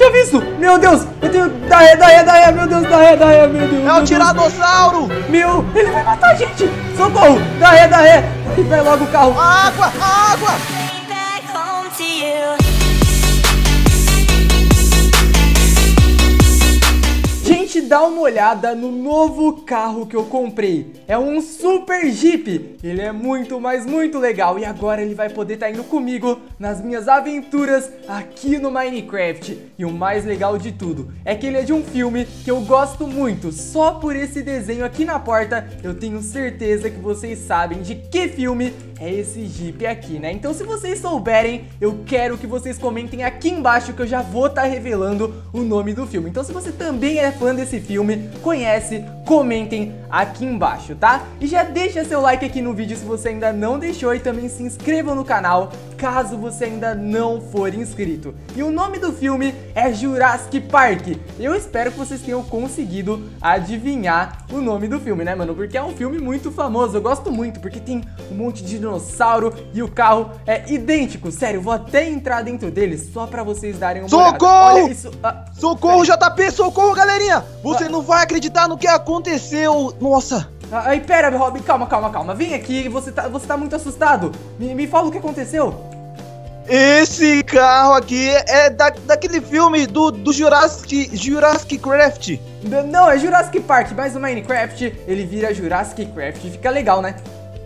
tinha visto! Meu Deus! Eu tenho... Dá ré, meu Deus, dá ré, meu Deus! É o Tiranossauro! Meu, ele vai matar a gente! Socorro! Dá ré! E vai logo o carro! Água! Gente, dá uma olhada no novo carro que eu comprei. É um Super Jeep. Ele é muito, mas muito legal. E agora ele vai poder estar indo comigo nas minhas aventuras aqui no Minecraft. E o mais legal de tudo é que ele é de um filme que eu gosto muito. Só por esse desenho aqui na porta, eu tenho certeza que vocês sabem de que filme é esse Jeep aqui, né? Então se vocês souberem, eu quero que vocês comentem aqui embaixo que eu já vou estar revelando o nome do filme. Então se você também é fã desse filme, conhece, comentem aqui embaixo, tá? E já deixa seu like aqui no vídeo se você ainda não deixou e também se inscreva no canal caso você ainda não for inscrito. E o nome do filme é Jurassic Park. Eu espero que vocês tenham conseguido adivinhar o nome do filme, né, mano? Porque é um filme muito famoso, eu gosto muito, porque tem um monte de dinossauro e o carro é idêntico. Sério, vou até entrar dentro dele só pra vocês darem uma olhada. Olha isso. Socorro, JP, socorro, galerinha! Você não vai acreditar no que aconteceu. Nossa! Aí, pera, Robin, calma. Vem aqui, você tá muito assustado. Me fala o que aconteceu. Esse carro aqui é daquele filme do Jurassic Craft. Não, é Jurassic Park, mas o Minecraft, ele vira Jurassic Craft. Fica legal, né?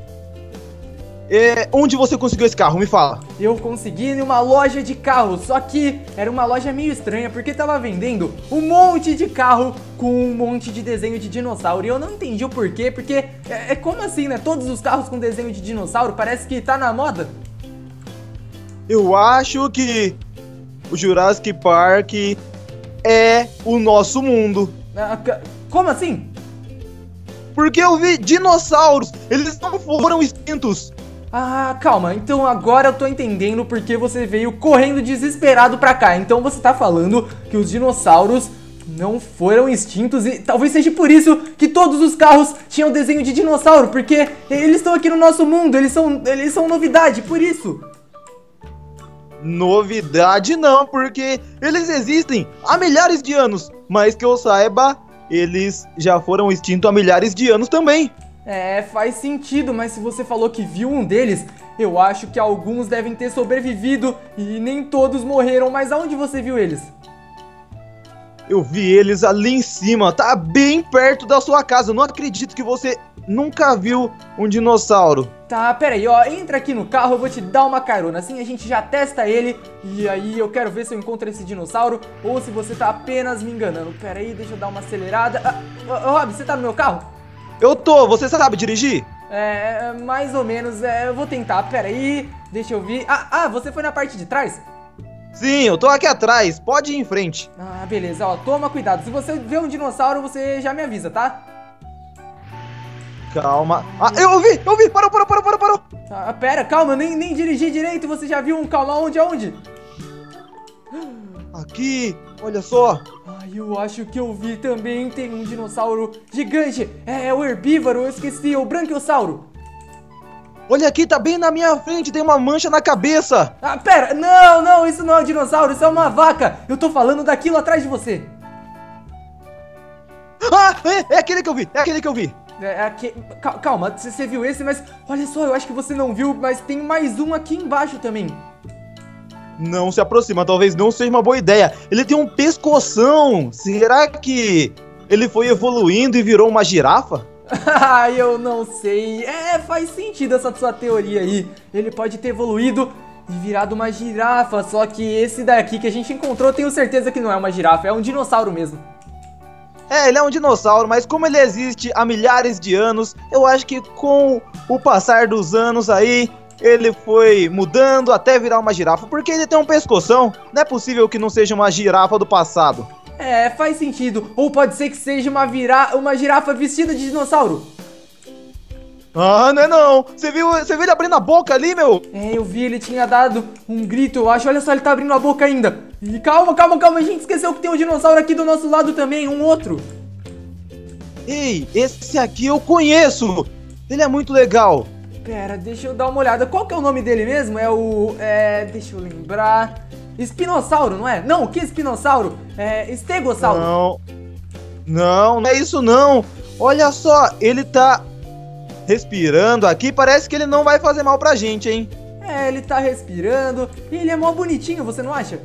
Onde você conseguiu esse carro? Me fala. Eu consegui em uma loja de carros, só que era uma loja meio estranha porque tava vendendo um monte de carro com um monte de desenho de dinossauro. E eu não entendi o porquê, porque como assim, né? Todos os carros com desenho de dinossauro, parece que tá na moda. Eu acho que o Jurassic Park é o nosso mundo. Como assim? Porque eu vi dinossauros, eles não foram extintos. Ah, calma, então agora eu tô entendendo porque você veio correndo desesperado pra cá. Então você tá falando que os dinossauros não foram extintos e talvez seja por isso que todos os carros tinham desenho de dinossauro, porque eles estão aqui no nosso mundo, eles são novidade, por isso. Novidade não, porque eles existem há milhares de anos, mas que eu saiba, eles já foram extintos há milhares de anos também. Faz sentido, mas se você falou que viu um deles, eu acho que alguns devem ter sobrevivido e nem todos morreram, mas aonde você viu eles? Eu vi eles ali em cima, tá bem perto da sua casa, eu não acredito que você nunca viu um dinossauro. Tá, pera aí, ó, entra aqui no carro, eu vou te dar uma carona, assim a gente já testa ele e aí eu quero ver se eu encontro esse dinossauro ou se você tá apenas me enganando. Pera aí, deixa eu dar uma acelerada. Rob, você tá no meu carro? Eu tô, você sabe dirigir? Mais ou menos, eu vou tentar, pera aí, deixa eu ver. Você foi na parte de trás? Sim, eu tô aqui atrás, pode ir em frente. Ah, beleza, ó, toma cuidado, se você vê um dinossauro, você já me avisa, tá? Calma. Eu ouvi, parou. Pera, calma, nem dirigi direito, você já viu um, calma, aonde? Aqui, olha só. Eu acho que eu vi também, tem um dinossauro gigante, é o herbívoro, eu esqueci, o branquiosauro. Olha aqui, tá bem na minha frente, tem uma mancha na cabeça. Pera, não, isso não é um dinossauro, isso é uma vaca, eu tô falando daquilo atrás de você. É aquele que eu vi. Calma, você viu esse, mas olha só, eu acho que você não viu, mas tem mais um aqui embaixo também. Não se aproxima, talvez não seja uma boa ideia. Ele tem um pescoção. Será que ele foi evoluindo e virou uma girafa? Eu não sei. Faz sentido essa sua teoria aí. Ele pode ter evoluído e virado uma girafa. Só que esse daqui que a gente encontrou, tenho certeza que não é uma girafa, é um dinossauro mesmo. Ele é um dinossauro, mas como ele existe há milhares de anos, eu acho que com o passar dos anos aí, ele foi mudando até virar uma girafa, porque ele tem um pescoção. Não é possível que não seja uma girafa do passado. Faz sentido. Ou pode ser que seja uma girafa vestida de dinossauro. Não é não. Você viu ele abrindo a boca ali, meu? Eu vi, ele tinha dado um grito, eu acho. Olha só, ele tá abrindo a boca ainda. E calma, a gente esqueceu que tem um dinossauro aqui do nosso lado também, um outro. Ei, esse aqui eu conheço. Ele é muito legal. Pera, deixa eu dar uma olhada. Qual que é o nome dele mesmo? Deixa eu lembrar. espinossauro, não é? Não, que espinossauro? É estegossauro. Não é isso não. Olha só, ele tá respirando aqui, parece que ele não vai fazer mal pra gente, hein? É, ele tá respirando e ele é mó bonitinho, você não acha?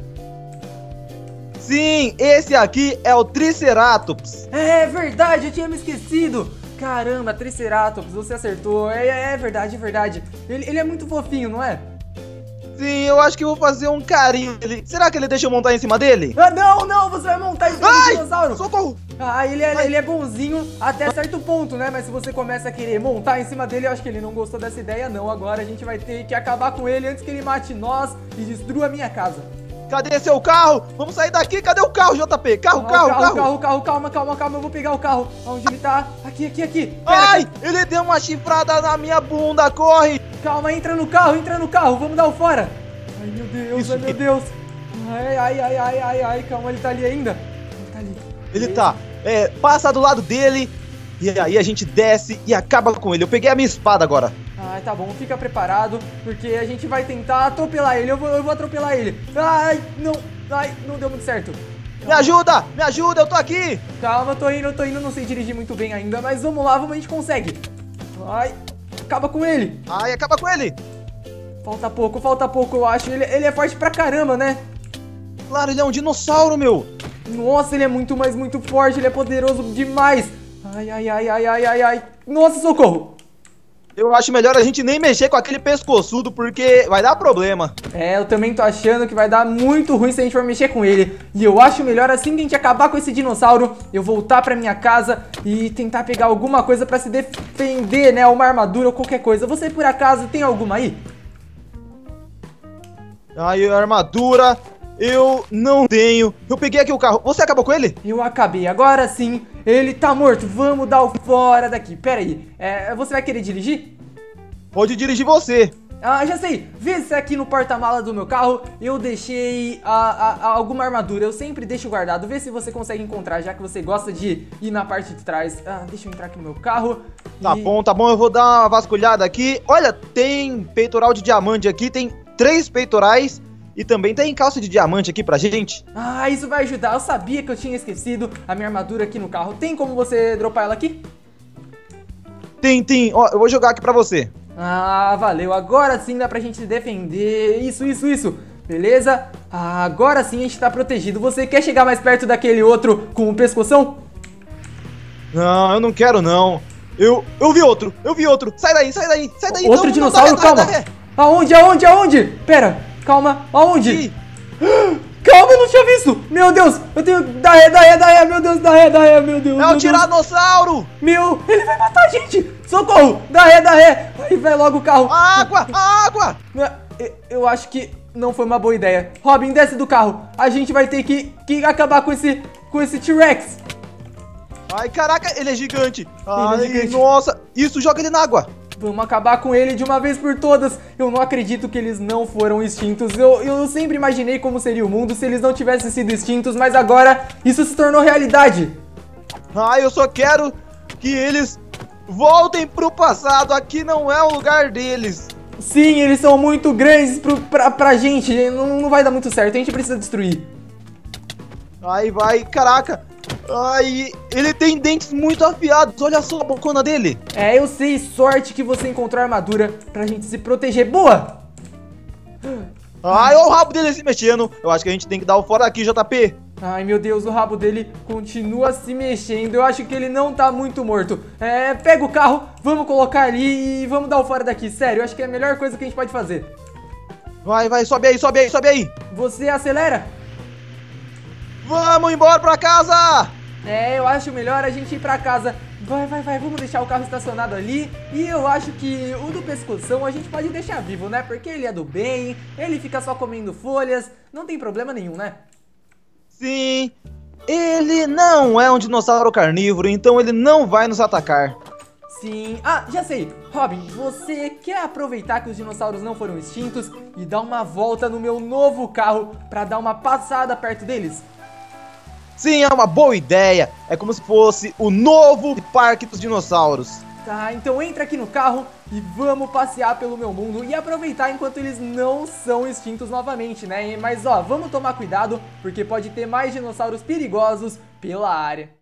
Sim, esse aqui é o Triceratops. É verdade, eu tinha me esquecido. Caramba, Triceratops, você acertou. É verdade, é verdade. Ele é muito fofinho, não é? Sim, eu acho que eu vou fazer um carinho nele. Será que ele deixa eu montar em cima dele? Ah, não, você vai montar em cima do dinossauro. Socorro! Ah, ele é bonzinho até certo ponto, né? Mas se você começa a querer montar em cima dele, eu acho que ele não gostou dessa ideia, não. Agora a gente vai ter que acabar com ele antes que ele mate nós e destrua a minha casa. Cadê seu carro? Vamos sair daqui, cadê o carro, JP? Carro, calma, eu vou pegar o carro. Onde ele tá? Aqui. Pera, ai, ele deu uma chifrada na minha bunda, corre! Calma, entra no carro, vamos dar o fora. Ai, meu Deus, meu Deus. Ai, calma, ele tá ali ainda. Ele tá, passa do lado dele, e aí a gente desce e acaba com ele. Eu peguei a minha espada agora. Ai, tá bom, fica preparado, porque a gente vai tentar atropelar ele, eu vou atropelar ele. Ai, não deu muito certo. Me ajuda, eu tô aqui. Calma, eu tô indo, não sei dirigir muito bem ainda, mas vamos lá, a gente consegue. Ai, acaba com ele. Ai, acaba com ele. Falta pouco, eu acho, ele é forte pra caramba, né? Claro, ele é um dinossauro, meu. Nossa, ele é muito, mas muito forte, ele é poderoso demais. Ai. Nossa, socorro. Eu acho melhor a gente nem mexer com aquele pescoçudo, porque vai dar problema. É, eu também tô achando que vai dar muito ruim se a gente for mexer com ele. E eu acho melhor, assim que a gente acabar com esse dinossauro, eu voltar pra minha casa e tentar pegar alguma coisa pra se defender, né? Uma armadura ou qualquer coisa. Você, por acaso, tem alguma aí? Ai, armadura... Eu não tenho. Eu peguei aqui o carro. Você acabou com ele? Eu acabei. Agora sim, ele tá morto. Vamos dar o fora daqui. Pera aí. Você vai querer dirigir? Pode dirigir você. Ah, já sei. Vê se aqui no porta-mala do meu carro eu deixei alguma armadura. Eu sempre deixo guardado. Vê se você consegue encontrar, já que você gosta de ir na parte de trás. Deixa eu entrar aqui no meu carro. Tá bom. Eu vou dar uma vasculhada aqui. Olha, tem peitoral de diamante aqui. Tem 3 peitorais. E também tem calça de diamante aqui pra gente. Ah, isso vai ajudar. Eu sabia que eu tinha esquecido a minha armadura aqui no carro. Tem como você dropar ela aqui? Tem. Ó, eu vou jogar aqui pra você. Ah, valeu. Agora sim dá pra gente se defender. Isso. Beleza? Agora sim a gente tá protegido. Você quer chegar mais perto daquele outro com o pescoção? Não, eu não quero não. Eu vi outro. Sai daí. Outro dinossauro? Calma. Aonde? Pera. Calma, aonde? Calma, eu não tinha visto. Meu Deus, eu tenho... Dá ré, meu Deus, dá ré, meu Deus. É o tiranossauro. Meu, ele vai matar a gente. Socorro, dá ré. Aí vai logo o carro. Água. Eu acho que não foi uma boa ideia. Robin, desce do carro. A gente vai ter que acabar com esse T-Rex. Ai, caraca, ele é gigante. Nossa, isso, joga ele na água. Vamos acabar com ele de uma vez por todas. Eu não acredito que eles não foram extintos. Eu sempre imaginei como seria o mundo se eles não tivessem sido extintos, mas agora isso se tornou realidade. Eu só quero que eles voltem pro passado. Aqui não é o lugar deles. Sim, eles são muito grandes pra gente. Não vai dar muito certo, a gente precisa destruir. Vai, caraca. Ele tem dentes muito afiados. Olha só a bocona dele. Eu sei, sorte que você encontrou a armadura pra gente se proteger. Boa! Olha o rabo dele se mexendo. Eu acho que a gente tem que dar o fora aqui, JP. Ai, meu Deus, o rabo dele continua se mexendo. Eu acho que ele não tá muito morto. Pega o carro, vamos colocar ali e vamos dar o fora daqui. Sério, eu acho que é a melhor coisa que a gente pode fazer. Vai, sobe aí. Você acelera? Vamos embora pra casa! Eu acho melhor a gente ir pra casa. Vai, vamos deixar o carro estacionado ali. E eu acho que o do pescoção a gente pode deixar vivo, né? Porque ele é do bem, ele fica só comendo folhas, não tem problema nenhum, né? Sim, ele não é um dinossauro carnívoro, então ele não vai nos atacar. Sim, já sei. Robin, você quer aproveitar que os dinossauros não foram extintos e dar uma volta no meu novo carro pra dar uma passada perto deles? Sim, é uma boa ideia. É como se fosse o novo Parque dos Dinossauros. Tá, então entra aqui no carro e vamos passear pelo meu mundo e aproveitar enquanto eles não são extintos novamente, né? Mas ó, vamos tomar cuidado porque pode ter mais dinossauros perigosos pela área.